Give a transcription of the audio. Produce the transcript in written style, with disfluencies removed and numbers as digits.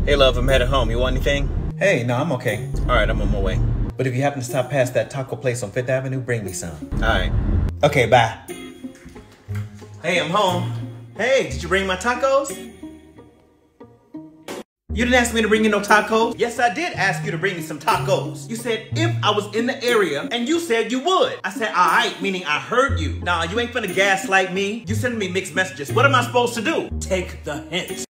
Hey love, I'm headed home. You want anything? Hey, no, I'm okay. Alright, I'm on my way. But if you happen to stop past that taco place on 5th Avenue, bring me some. Alright. Okay, bye. Hey, I'm home. Hey, did you bring my tacos? You didn't ask me to bring you no tacos? Yes, I did ask you to bring me some tacos. You said if I was in the area, and you said you would. I said, alright, meaning I heard you. Nah, you ain't finna gaslight me. You sending me mixed messages. What am I supposed to do? Take the hint.